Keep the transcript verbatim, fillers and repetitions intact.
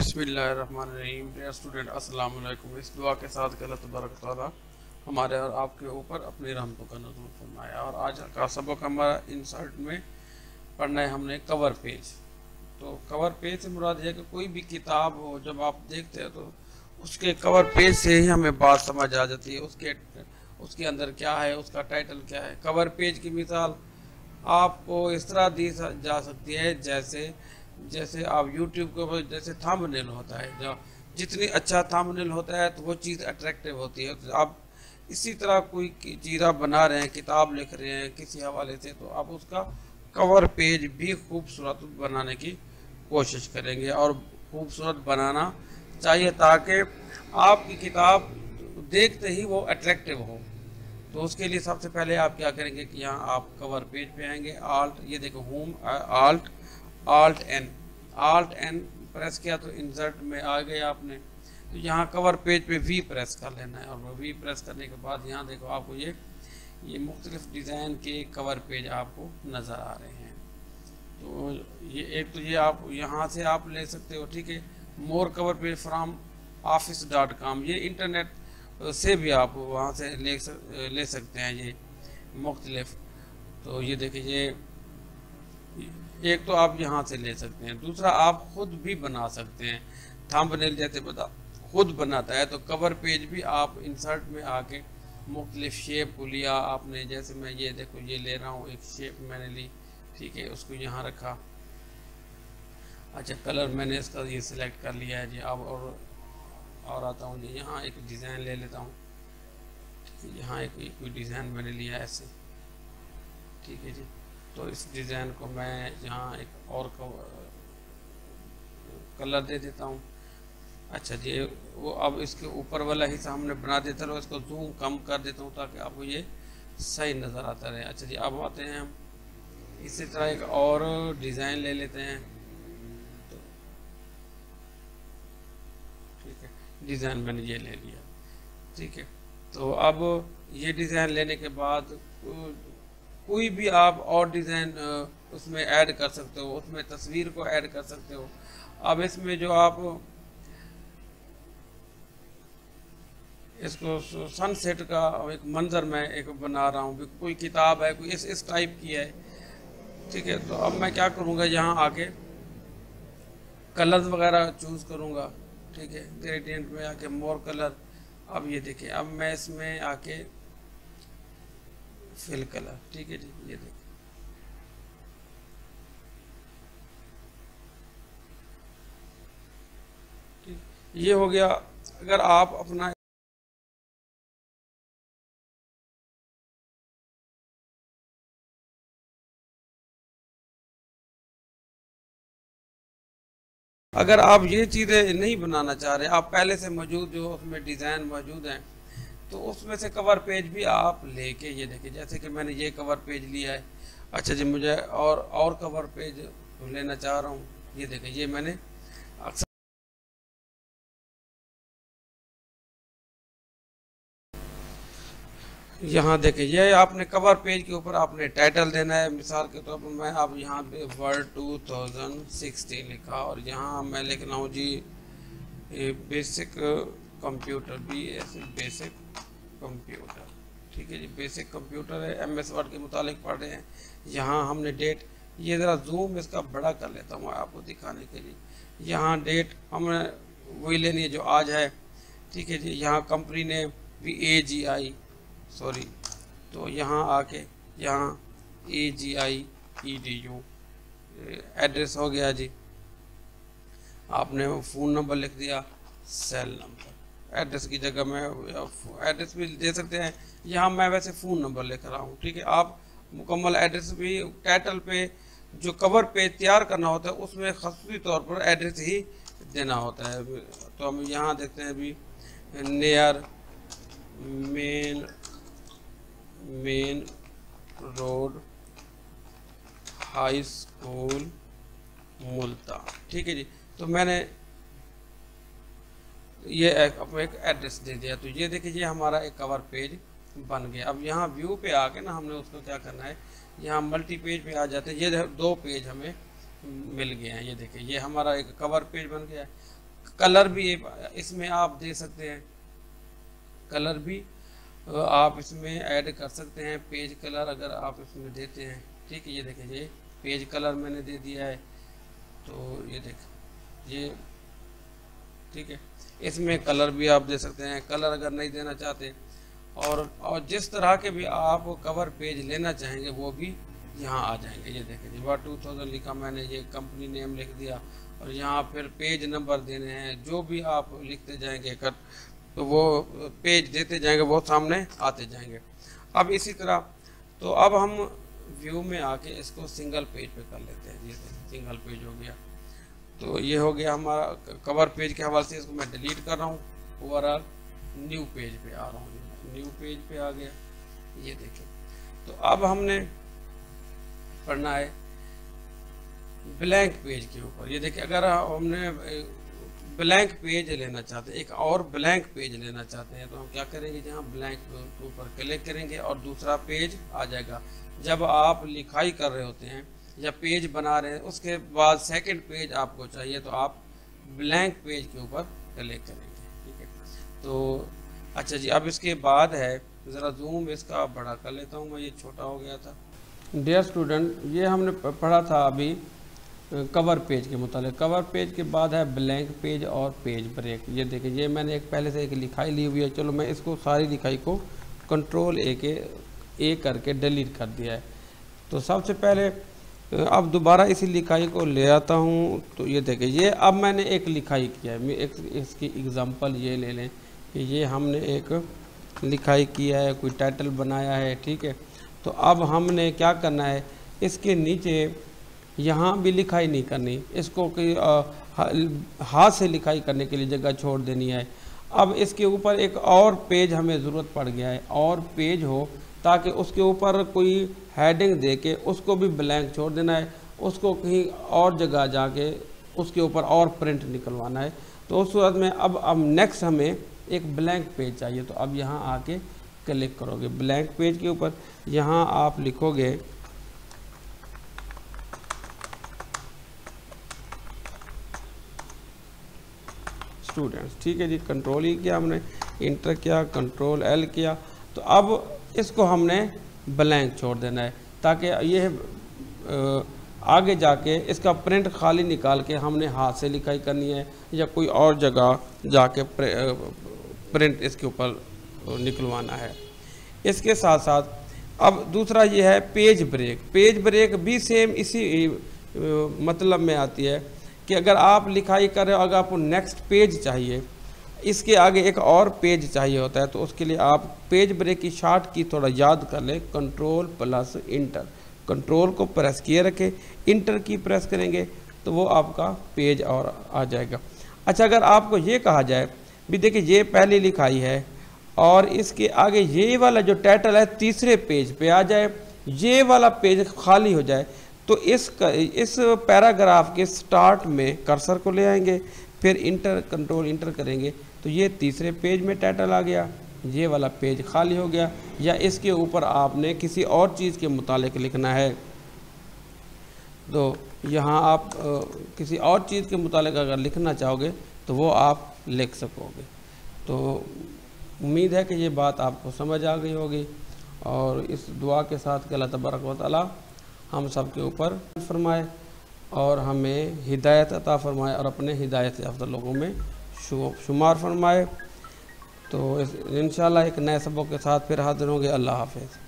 बिस्मिल्लाहिर्रहमानिर्रहीम। Dear student, अस्सलाम वालेकुम। इस दुआ के साथ कि अल्लाह तबारक तआला हमारे और आपके ऊपर अपनी रहमतों का नज़ुल फरमाया। और आज का सबक हमारा इंसर्ट में पढ़ना है हमने कवर पेज। तो कवर पेज से मुराद है कि कोई भी किताब हो, जब आप देखते हैं तो उसके कवर पेज से ही हमें बात समझ आ जाती है, उसके उसके अंदर क्या है, उसका टाइटल क्या है। कवर पेज की मिसाल आपको इस तरह दी जा सकती है जैसे जैसे आप यूट्यूब के ऊपर जैसे थंबनेल होता है, जो जितनी अच्छा थंबनेल होता है तो वो चीज़ अट्रैक्टिव होती है। तो आप इसी तरह कोई चीज़ आप बना रहे हैं, किताब लिख रहे हैं किसी हवाले से, तो आप उसका कवर पेज भी खूबसूरत बनाने की कोशिश करेंगे और खूबसूरत बनाना चाहिए ताकि आपकी किताब देखते ही वो अट्रैक्टिव हो। तो उसके लिए सबसे पहले आप क्या करेंगे कि यहाँ आप कवर पेज पे आएंगे, आल्ट, ये देखो home, alt alt N, alt N press किया तो इंसर्ट में आ गए आपने। तो यहाँ कवर पेज पे वी प्रेस कर लेना है, और वी प्रेस करने के बाद यहाँ देखो आपको ये ये मुख्तलिफ डिज़ाइन के कवर पेज आपको नज़र आ रहे हैं। तो ये एक तो ये आप यहाँ से आप ले सकते हो, ठीक है। More cover page from office dot com, ये इंटरनेट से भी आप वहाँ से ले सक, ले सकते हैं ये मुख्तलिफ। तो ये देखिए, ये एक तो आप यहाँ से ले सकते हैं, दूसरा आप खुद भी बना सकते हैं। थंबनेल जैसे बता खुद बनाता है, तो कवर पेज भी आप इंसर्ट में आके मुख्तलिफ शेप को लिया आपने। जैसे मैं ये देखो ये ले रहा हूँ, एक शेप मैंने ली, ठीक है, उसको यहाँ रखा। अच्छा, कलर मैंने इसका ये सिलेक्ट कर लिया है जी। अब और और आता हूँ जी, यहाँ एक डिज़ाइन ले लेता हूँ, ठीक है। यहाँ एक कोई डिज़ाइन मैंने लिया ऐसे, ठीक है जी। तो इस डिज़ाइन को मैं यहाँ एक और कलर दे देता हूँ। अच्छा जी, वो अब इसके ऊपर वाला हिस्सा हमने बना देता रहो, इसको जूम कम कर देता हूँ ताकि आपको ये सही नज़र आता रहे। अच्छा जी, अब आते हैं हम इसी तरह एक और डिज़ाइन ले लेते हैं। तो ठीक है, डिज़ाइन मैंने ये ले लिया, ठीक है। तो अब ये डिज़ाइन लेने के बाद कोई भी आप और डिज़ाइन उसमें ऐड कर सकते हो, उसमें तस्वीर को ऐड कर सकते हो। अब इसमें जो आप इसको सनसेट का एक मंजर मैं एक बना रहा हूँ, कोई किताब है कोई इस इस टाइप की है, ठीक है। तो अब मैं क्या करूँगा, यहाँ आके कलर्स वगैरह चूज़ करूँगा, ठीक है। ग्रेडियंट में आके मोर कलर, अब ये देखिए, अब मैं इसमें आके फिल कलर, ठीक है जी, ये देखिए, ठीक, ये हो गया। अगर आप अपना अगर आप ये चीज़ें नहीं बनाना चाह रहे, आप पहले से मौजूद जो उसमें डिज़ाइन मौजूद हैं, तो उसमें से कवर पेज भी आप लेके, ये देखिए, जैसे कि मैंने ये कवर पेज लिया है। अच्छा जी, मुझे और और कवर पेज लेना चाह रहा हूँ, ये देखिए, ये मैंने अक्सर यहाँ देखिए, ये आपने कवर पेज के ऊपर आपने टाइटल देना है। मिसाल के तौर पर मैं अब यहाँ पे वर्ल्ड टू थाउजेंड सिक्सटीन लिखा, और यहाँ मैं लिख रहा हूँ जी basic computer, B S basic computer, ठीक है जी। बेसिक कंप्यूटर है, एम एस वर्ड के मुतालिक पढ़ रहे हैं। यहाँ हमने डेट, ये ज़रा जूम इसका बड़ा कर लेता हूँ आपको दिखाने के लिए। यहाँ डेट हमें वही लेनी है जो आज है, ठीक है जी। यहाँ कंपनी ने भी ए जी आई सॉरी, तो यहाँ आके यहाँ A G I E D U, address हो गया जी। आपने फ़ोन नंबर लिख दिया, सेल नंबर, एड्रेस की जगह में एड्रेस भी दे सकते हैं। यहाँ मैं वैसे फ़ोन नंबर लिख रहा हूँ, ठीक है। आप मुकम्मल एड्रेस भी टाइटल पे जो कवर पे तैयार करना होता है उसमें खसूसी तौर पर एड्रेस ही देना होता है। तो हम यहाँ देखते हैं अभी, near main main road high school Multan, ठीक है जी। तो मैंने ये एक, एक एड्रेस दे दिया। तो ये देखिए, ये हमारा एक कवर पेज बन गया। अब यहाँ व्यू पे आके ना हमने उसको क्या करना है, यहाँ मल्टी पेज पे आ जाते हैं। ये दो पेज हमें मिल गए हैं, ये देखिए, ये हमारा एक कवर पेज बन गया है। कलर भी इसमें आप दे सकते हैं, कलर भी आप इसमें ऐड कर सकते हैं, पेज कलर अगर आप इसमें देते हैं। ठीक है, ये देखें, ये पेज कलर मैंने दे दिया है, तो ये देख ये ठीक है, इसमें कलर भी आप दे सकते हैं। कलर अगर नहीं देना चाहते और और जिस तरह के भी आप कवर पेज लेना चाहेंगे वो भी यहाँ आ जाएंगे। ये देखें, जी टू थाउजेंड लिखा मैंने, ये कंपनी नेम लिख दिया और यहाँ फिर पेज नंबर देने हैं, जो भी आप लिखते जाएंगे कर तो वो पेज देते जाएंगे, वो सामने आते जाएंगे। अब इसी तरह तो अब हम व्यू में आके इसको सिंगल पेज पे कर लेते हैं। ये सिंगल पेज हो गया, तो ये हो गया हमारा कवर पेज के हवाले से। इसको मैं डिलीट कर रहा हूँ, ओवरऑल न्यू पेज पे आ रहा हूँ, न्यू पेज पे आ गया। ये देखिए, तो अब हमने पढ़ना है ब्लैंक पेज के ऊपर। ये देखिए, अगर हमने ब्लैंक पेज लेना चाहते हैं, एक और ब्लैंक पेज लेना चाहते हैं, तो हम क्या करेंगे, जहाँ ब्लैंक के ऊपर क्लिक करेंगे और दूसरा पेज आ जाएगा। जब आप लिखाई कर रहे होते हैं या पेज बना रहे हैं, उसके बाद सेकंड पेज आपको चाहिए, तो आप ब्लैंक पेज के ऊपर क्लिक करेंगे। ठीक है, तो अच्छा जी, अब इसके बाद है, ज़रा जूम इसका बड़ा कर लेता हूँ मैं, ये छोटा हो गया था। डियर स्टूडेंट, ये हमने पढ़ा था अभी कवर पेज के मुताबिक। कवर पेज के बाद है ब्लैंक पेज और पेज ब्रेक। ये देखिए, ये मैंने एक पहले से एक लिखाई ली हुई है। चलो मैं इसको सारी लिखाई को कंट्रोल ए के ए करके डिलीट कर दिया है। तो सबसे पहले अब दोबारा इसी लिखाई को ले आता हूँ। तो ये देखिए, ये अब मैंने एक लिखाई किया है। मैं एक इसकी एग्जांपल ये ले लें कि ये हमने एक लिखाई किया है, कोई टाइटल बनाया है। ठीक है, तो अब हमने क्या करना है, इसके नीचे यहाँ भी लिखाई नहीं करनी, इसको कि हाथ से लिखाई करने के लिए जगह छोड़ देनी है। अब इसके ऊपर एक और पेज हमें ज़रूरत पड़ गया है, और पेज हो ताकि उसके ऊपर कोई हेडिंग दे के उसको भी ब्लैंक छोड़ देना है, उसको कहीं और जगह जाके उसके ऊपर और प्रिंट निकलवाना है। तो उस सूरत में अब अब नेक्स्ट हमें एक ब्लैंक पेज चाहिए। तो अब यहाँ आके क्लिक करोगे ब्लैंक पेज के ऊपर, यहाँ आप लिखोगे स्टूडेंट्स। ठीक है जी, कंट्रोल ई किया हमने, इंटर किया, कंट्रोल एल किया। तो अब इसको हमने ब्लैंक छोड़ देना है, ताकि ये आगे जाके इसका प्रिंट खाली निकाल के हमने हाथ से लिखाई करनी है या कोई और जगह जाके प्रिंट इसके ऊपर निकलवाना है। इसके साथ साथ अब दूसरा ये है पेज ब्रेक। पेज ब्रेक भी सेम इसी मतलब में आती है कि अगर आप लिखाई कर रहे हो, अगर आपको नेक्स्ट पेज चाहिए, इसके आगे एक और पेज चाहिए होता है, तो उसके लिए आप पेज ब्रेक की शॉर्ट की थोड़ा याद कर लें, कंट्रोल प्लस इंटर। कंट्रोल को प्रेस किए रखें, इंटर की प्रेस करेंगे तो वो आपका पेज और आ जाएगा। अच्छा, अगर आपको ये कहा जाए भी देखिए, ये पहली लिखाई है और इसके आगे ये वाला जो टाइटल है तीसरे पेज पे आ जाए, ये वाला पेज खाली हो जाए, तो इस इस पैराग्राफ के स्टार्ट में कर्सर को ले आएंगे, फिर इंटर कंट्रोल इंटर करेंगे तो ये तीसरे पेज में टाइटल आ गया, ये वाला पेज खाली हो गया। या इसके ऊपर आपने किसी और चीज़ के मुतालिक लिखना है, तो यहाँ आप आ, किसी और चीज़ के मुतालिक अगर लिखना चाहोगे तो वो आप लिख सकोगे। तो उम्मीद है कि ये बात आपको समझ आ गई होगी, और इस दुआ के साथ कि अल्लाह तबारक व तआला हम सब के ऊपर फरमाए और हमें हिदायत अता फरमाए और अपने हिदायत याफ्ता लोगों में शुमार फरमाए। तो इंशाअल्लाह एक नए सबक के साथ फिर हाजिर होंगे। अल्लाह हाफ़िज़।